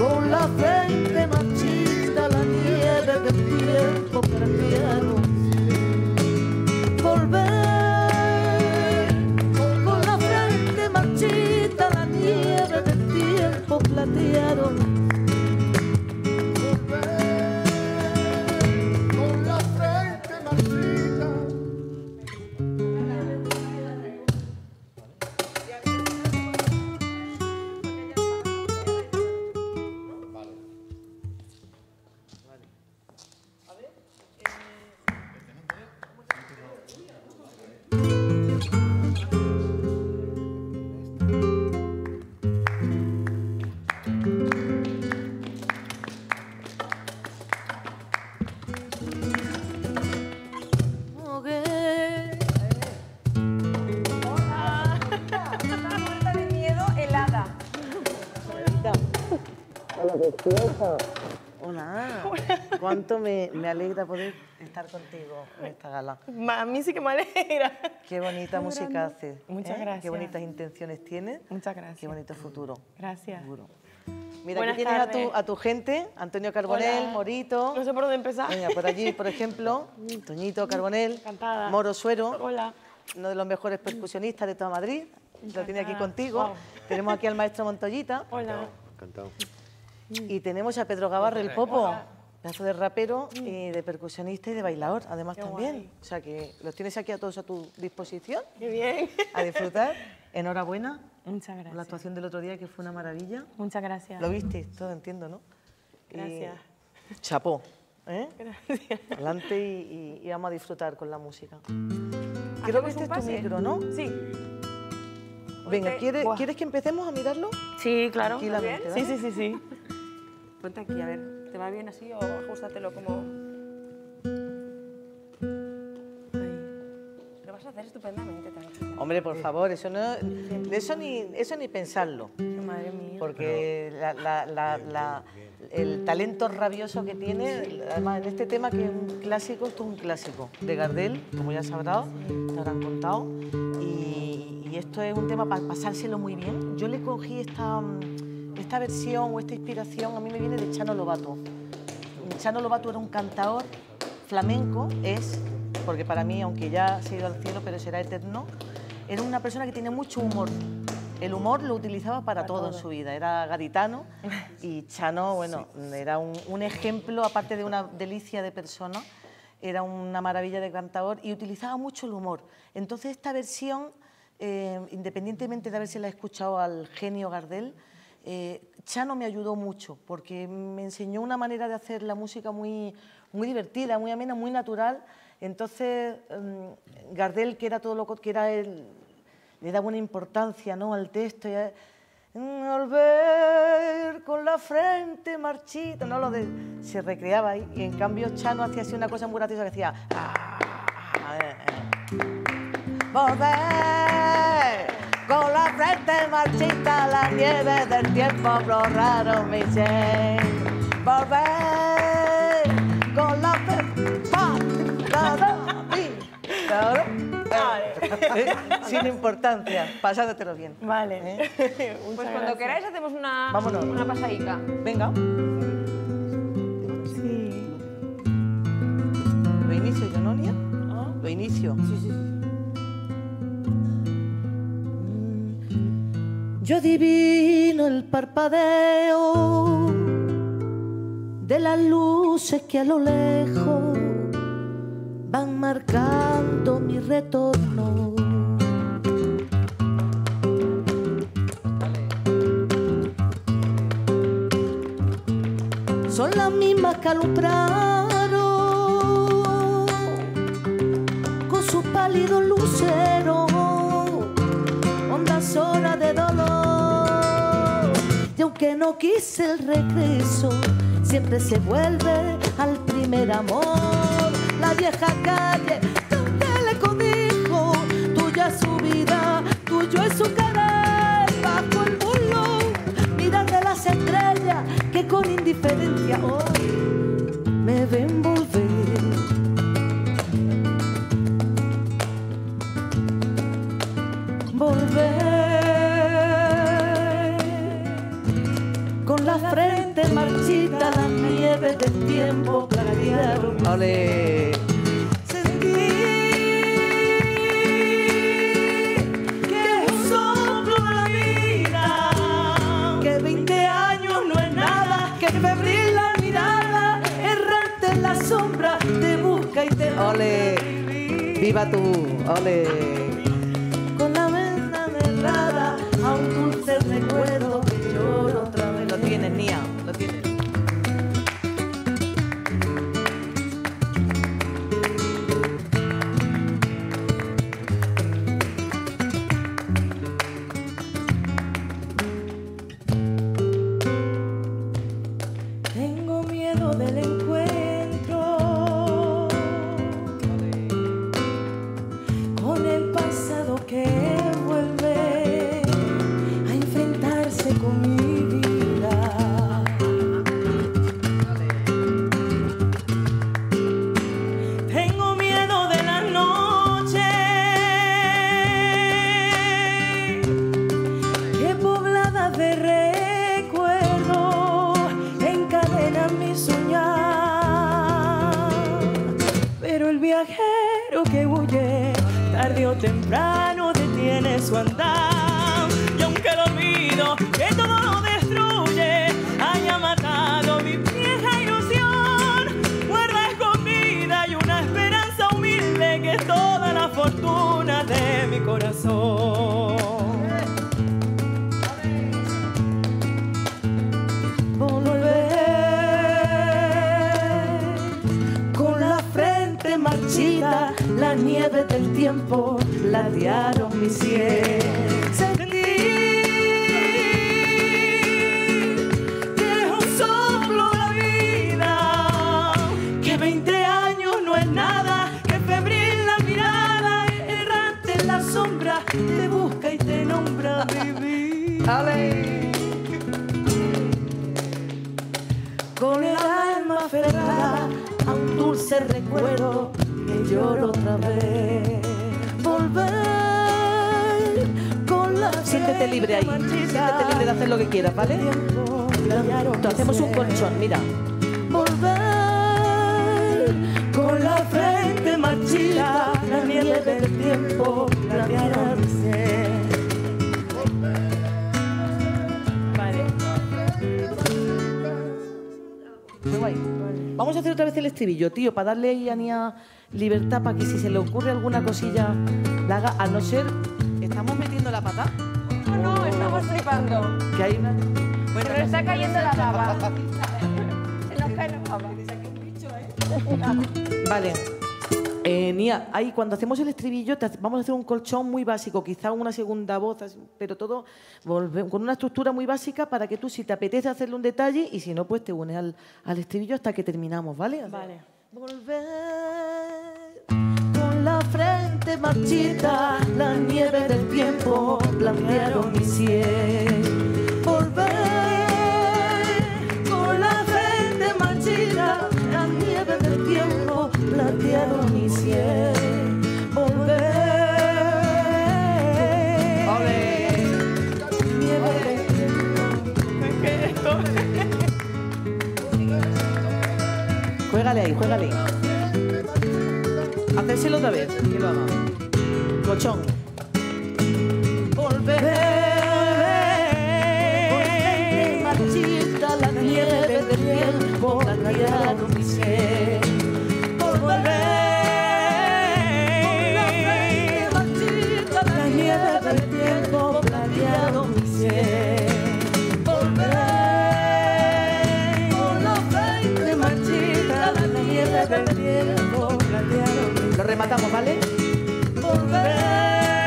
con la frente marchita, la nieve del tiempo prefiero volver, con la frente marchita, la nieve del tiempo plateado. Hola. Cuánto me alegra poder estar contigo en esta gala. A mí sí que me alegra. Qué bonita música haces. Muchas gracias. Qué bonitas intenciones tienes. Muchas gracias. Qué bonito futuro. Gracias. Seguro. Mira, Buenas aquí tienes tardes. a tu gente, Antonio Carbonell, Hola. Morito. No sé por dónde empezar. Venga, por allí, por ejemplo, Toñito Carbonell, Encantada. Moro Suero, Hola. uno de los mejores percusionistas de toda Madrid. Lo tiene aquí contigo. Wow. Tenemos aquí al maestro Montoyita. Hola. Encantado. Y tenemos a Pedro Gavarre, el Popo, pedazo de rapero, y de percusionista y de bailador, además Qué también. guay. O sea que los tienes aquí a todos a tu disposición, Qué bien. a disfrutar. Enhorabuena Muchas por la gracias. actuación del otro día, que fue una maravilla. Muchas gracias. Lo viste, todo entiendo, ¿no? Gracias. Y chapó, ¿eh? Gracias. Adelante y vamos a disfrutar con la música. Creo ¿Hacemos que este un es tu pase? micro, ¿no? Sí. Venga, Ponte- Buah. ¿quieres que empecemos a mirarlo? Sí, claro. Tranquilamente, Sí, ¿vale? sí, sí, sí. Ponte aquí, a ver. ¿Te va bien así o ajústatelo como...? Ahí. Lo vas a hacer estupendamente también. Hombre, por favor, eso ni pensarlo. Madre mía. Porque el talento rabioso que tiene, además en este tema que es un clásico, esto es un clásico de Gardel, como ya sabrás, te habrán contado, y esto es un tema para pasárselo muy bien. Yo le cogí esta versión o esta inspiración, a mí me viene de Chano Lobato. Chano Lobato era un cantador flamenco, porque para mí, aunque ya se ha ido al cielo, pero será eterno, era una persona que tiene mucho humor. El humor lo utilizaba para todo en su vida. Era gaditano y Chano, bueno, era un ejemplo, aparte de una delicia de persona, era una maravilla de cantador y utilizaba mucho el humor. Entonces esta versión, independientemente de haberse la escuchado al genio Gardel, Chano me ayudó mucho porque me enseñó una manera de hacer la música muy divertida, muy amena, muy natural. Entonces Gardel, que era todo lo que era él, le daba una importancia, ¿no?, al texto. Volver con la frente marchita, ¿no? Se recreaba ahí. Y en cambio Chano hacía así una cosa muy graciosa que decía... Volver con la frente marchita, la nieve del tiempo borraron mi ser. Volver con la frente... Sin importancia, pasándotelo bien. Vale. Pues cuando queráis hacemos Vámonos. una pasadica. Venga. Sí. ¿Lo inicio yo, Nonia? Lo inicio. Yo adivino el parpadeo de las luces que a lo lejos van marcando mi retorno. Son las mismas que alumbraron con sus pálidos luceros hondas horas de dolor. Y aunque no quise el regreso, siempre se vuelve al primer amor. La vieja calle donde le codijo, tuya es su vida, tuyo es su querer. Bajo el muslo, mirar de las estrellas que con indiferencia hoy me ven volver. Volver con la frente marchita, la nieve del tiempo platearon. ¡Ole! Sentí que es un soplo de la vida, que 20 años no es nada, que febril la mirada, errante en la sombra, te busca y te... ¡Ole! ¡Viva tú! ¡Ole! Con la venda cerrada a un dulce recuerdo que lloro otra vez. Lo tienes, Nia, lo tienes. Tengo miedo del encuentro con el pasado que vuelve a enfrentarse con mi vida. Tengo miedo de la noche que poblada de recuerdos encadena mi soñar. Pero el viajero que huye tarde o temprano detiene su andar, y aunque el olvido que todo lo destruye haya matado mi vieja ilusión, guarda escondida y una esperanza humilde que es toda la fortuna de mi corazón. Volver con la frente marchita, la nieve del tiempo platearon mi sien. Sentí que es un soplo la vida, que 20 años no es nada, que febril la mirada, errante en la sombra, te busca y te nombra vivir. ¡Ale! Con el alma aferrada a un dulce recuerdo que lloro otra vez. Volver con la... Siéntete libre ahí, siéntete libre de hacer lo que quieras, ¿vale? Entonces hacemos un colchón, mira. Volver con la frente marchita, la nieve del tiempo platearon mi ser. Vamos a hacer otra vez el estribillo, tío, para darle ahí a Nia libertad, para que si se le ocurre alguna cosilla la haga, a no ser... ¿Estamos metiendo la pata? No, no, estamos flipando. Que hay una... Bueno, se nos está cayendo la baba. Se nos cae la baba. Vale. Nia, ahí cuando hacemos el estribillo vamos a hacer un colchón muy básico, quizá una segunda voz, pero todo con una estructura muy básica para que tú, si te apetece hacerle un detalle, y si no, pues te unes al estribillo hasta que terminamos, ¿vale? Vale. Volver con la frente marchita, la nieve del tiempo blanquearon mi sien. Volver con la frente marchita, la nieve del tiempo platearon mi sien. Volver. ¡Ole! Nieve del tiempo. Juégale ahí, juégale ahí. Hacérselo otra vez, que lo haga. Colchón. Volver. Marchita, la nieve del tiempo platearon mi sien. La nieve del tiempo platearon mi sien. Volver con la frente marchita, la nieve del tiempo platearon mi sien. Lo rematamos, ¿vale? Volver.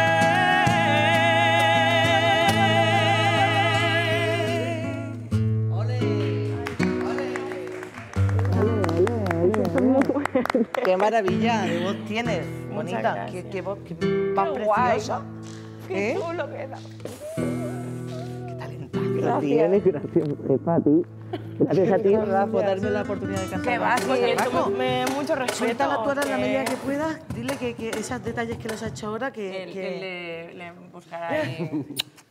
Qué maravilla de voz tienes, bonita. Qué voz, qué más preciosa. Qué chulo queda. Qué talentazo. Gracias. Gracias. Es para ti. Gracias a ti, Rafa, por darme la oportunidad de cantar. Qué vas, porque mucho respeto. Suéltala tú ahora en la medida que puedas. Dile que esos detalles que los has hecho ahora, que... Le buscará ahí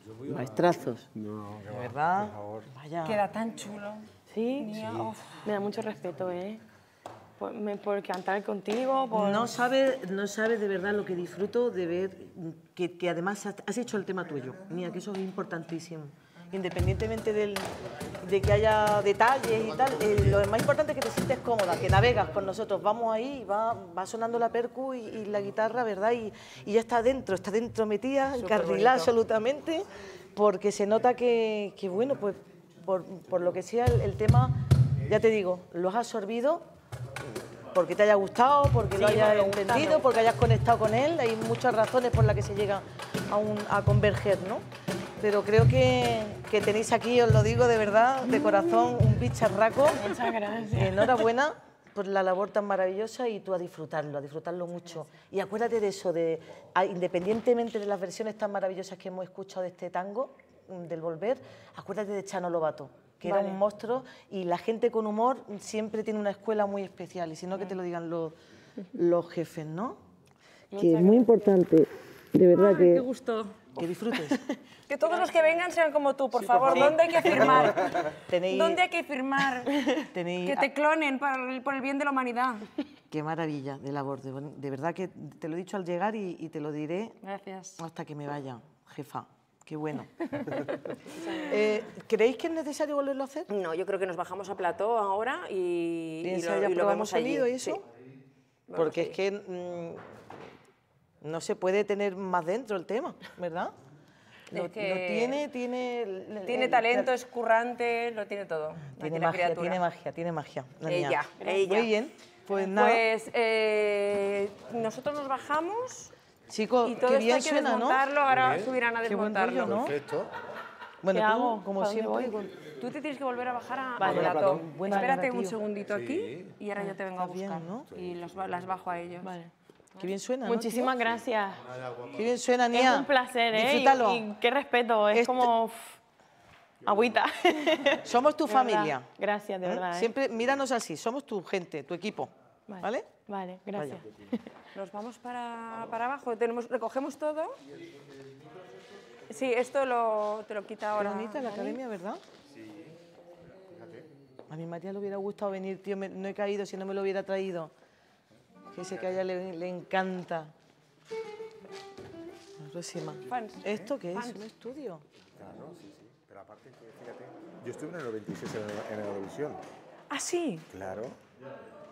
Maestrazos. No, De verdad. Vaya. Queda tan chulo. Sí, Mía, uf. me da mucho respeto, ¿eh? Por cantar contigo, por... No sabes de verdad lo que disfruto de ver que además has hecho el tema tuyo. Mira, que eso es importantísimo. Independientemente de que haya detalles y tal, lo más importante es que te sientes cómoda, que navegas con nosotros. Vamos ahí, va sonando la percu y la guitarra, ¿verdad? Y ya está dentro metida, encarrilada absolutamente, porque se nota que bueno, pues por lo que sea el tema, ya te digo, lo has absorbido porque te haya gustado, porque lo hayas entendido, porque hayas conectado con él. Hay muchas razones por las que se llega a converger, ¿no? Pero creo que tenéis aquí, os lo digo de verdad, de corazón, un bicharraco. Muchas gracias. Enhorabuena por la labor tan maravillosa y tú a disfrutarlo mucho. Y acuérdate de eso, independientemente de las versiones tan maravillosas que hemos escuchado de este tango, del Volver, acuérdate de Chano Lobato, que era un monstruo, y la gente con humor siempre tiene una escuela muy especial, y si no que te lo digan los jefes, ¿no? Que es muy importante, de verdad, Qué gusto. que disfrutes. Que todos los que vengan sean como tú, por favor. ¿Dónde hay que firmar? Tenéis- ¿Dónde hay que firmar? Tenéis- Que te clonen por el bien de la humanidad. Qué maravilla de labor, de verdad que te lo he dicho al llegar y te lo diré Gracias. hasta que me vaya, jefa. Qué bueno. ¿Creéis que es necesario volverlo a hacer? No, yo creo que nos bajamos a plató ahora y Ya lo probamos vemos allí. sonido y eso. Sí. Porque es que no se puede tener más dentro el tema, ¿verdad? Es que tiene talento, es currante, lo tiene todo. tiene la magia, criatura. tiene magia. La niña. Ella. Muy bien, pues nada. Pues nosotros nos bajamos Chicos, y todo qué esto bien hay que suena, ¿no? desmontarlo, ahora subirán a Qué buen desmontarlo. rollo, ¿no? Perfecto. Bueno, ¿Qué tú, hago? como ¿Para dónde siempre, voy? Tú te tienes que volver a bajar a Vale. plató. Buena Espérate onda, un tío. segundito aquí y ahora yo te vengo a Está bien, buscar. ¿no? Y las bajo a ellos. Vale. qué bien suena, ¿no, Muchísimas gracias. tío? Qué bien suena, Nia. Es un placer, ¿eh? Disfrútalo. Y qué respeto, es como... agüita. Somos tu De verdad. familia. Gracias, de verdad. ¿eh? Siempre míranos así, somos tu gente, tu equipo. ¿Vale? Vale, gracias. Nos vamos para abajo, recogemos todo. Sí, esto te lo quita Qué ahora. bonita la Dani. academia, ¿verdad? A mi María le hubiera gustado venir, tío, no he caído si no me lo hubiera traído. Que sé que a ella le encanta. La próxima. Fans. ¿Esto qué es? Fans. ¿Un estudio? Claro, sí, sí. Pero aparte, que fíjate, yo estuve en el 96 en Eurovisión. Ah, sí. Claro.